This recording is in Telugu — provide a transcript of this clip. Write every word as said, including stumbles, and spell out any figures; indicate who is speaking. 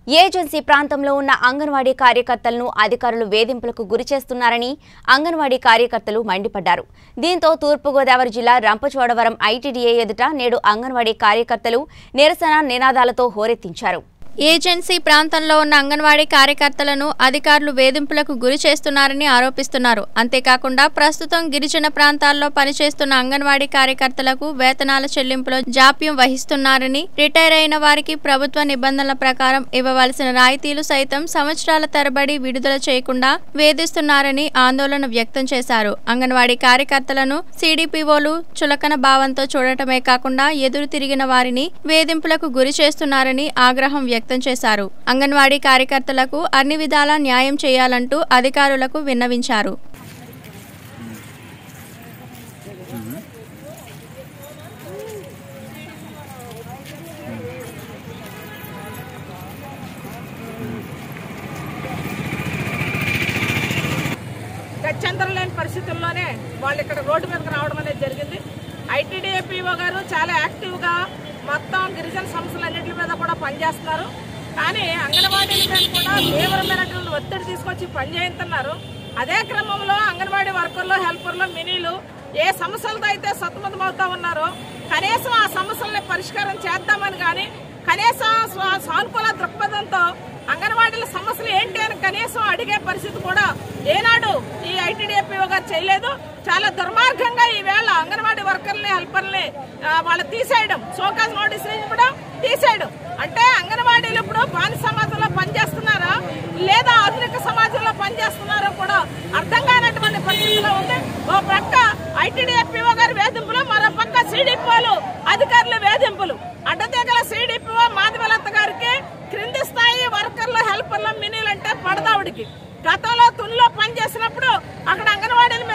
Speaker 1: ఏజెన్సీ ప్రాంతంలో ఉన్న అంగన్వాడీ కార్యకర్తలను అధికారులు వేధింపులకు గురిచేస్తున్నారని అంగన్వాడీ కార్యకర్తలు మండిపడ్డారు. దీంతో తూర్పుగోదావరి జిల్లా రంపచోడవరం ఐటీడీఏ ఎదుట నేడు అంగన్వాడీ కార్యకర్తలు నిరసన నినాదాలతో హోరెత్తించారు.
Speaker 2: ఏజెన్సీ ప్రాంతంలో ఉన్న అంగన్వాడీ కార్యకర్తలను అధికారులు వేధింపులకు గురి చేస్తున్నారని ఆరోపిస్తున్నారు. అంతేకాకుండా ప్రస్తుతం గిరిజన ప్రాంతాల్లో పనిచేస్తున్న అంగన్వాడీ కార్యకర్తలకు వేతనాల చెల్లింపులో జాప్యం వహిస్తున్నారని, రిటైర్ అయిన వారికి ప్రభుత్వ నిబంధనల ప్రకారం ఇవ్వవలసిన రాయితీలు సైతం సంవత్సరాల తరబడి విడుదల చేయకుండా వేధిస్తున్నారని ఆందోళన వ్యక్తం చేశారు. అంగన్వాడీ కార్యకర్తలను సీడీపీఓలు చులకన భావంతో చూడటమే కాకుండా ఎదురు తిరిగిన వారిని వేధింపులకు గురి చేస్తున్నారని ఆగ్రహం వ్యక్తం చేశారు. అంగన్వాడీ కార్యకర్తలకు అన్ని విధాలా న్యాయం చేయాలంటూ అధికారులకు విన్నవించారు.
Speaker 3: గత్యంతరం లేని పరిస్థితుల్లోనే వాళ్ళు ఇక్కడ రోడ్డు మీదకి రావడం అనేది జరిగింది. ఐటీడీఏ పీఓ గారు చాలా యాక్టివ్గా మొత్తం గిరిజన సమస్యలన్నింటి మీద కూడా పనిచేస్తున్నారు. కానీ అంగన్వాడీ మీద కూడా తీవ్రమైనటువంటి ఒత్తిడి తీసుకొచ్చి పనిచేస్తున్నారు. అదే క్రమంలో అంగన్వాడీ వర్కర్లు, హెల్పర్లు, మినీలు ఏ సమస్యలతో అయితే సతమతమవుతా ఉన్నారో కనీసం ఆ సమస్యల్ని పరిష్కారం చేద్దామని కానీ కనీసం సానుకూల దృక్పథంతో అంగన్వాడీల సమస్యలు ఏంటి అని కనీసం అడిగే పరిస్థితి కూడా ఏనాడు ఈ ఐటీడీఏ పీఓ గారు చేయలేదు. చాలా దుర్మార్గంగా ఈవేళ అంగన్వాడీ వర్కర్ని, హెల్పర్ని వాళ్ళు తీసేయడం, షోకాజ్ నోటీస్ ఇవ్వడం, తీసేయడం అంటే అంగన్వాడీలు ఇప్పుడు బానిస సమాజంలో పనిచేస్తున్నారా లేదా ఆధునిక సమాజంలో పనిచేస్తున్నారో కూడా అర్థం కానటువంటి పరిస్థితిలో ఉంది. ఓ పక్క ఐటీడీఏ పీఓ గారి వేధింపులు, మరో పక్క సీడీపీఓలు అధికారుల వేధింపులు. అడ్డతీగల సీడీపీఓ మాధవలత గారికి క్రింది స్థాయి వర్కర్లు, హెల్పర్లు, మినీలు అంటే పడదావుడికి. గతంలో తునిలో పనిచేసినప్పుడు అక్కడ అంగన్వాడీల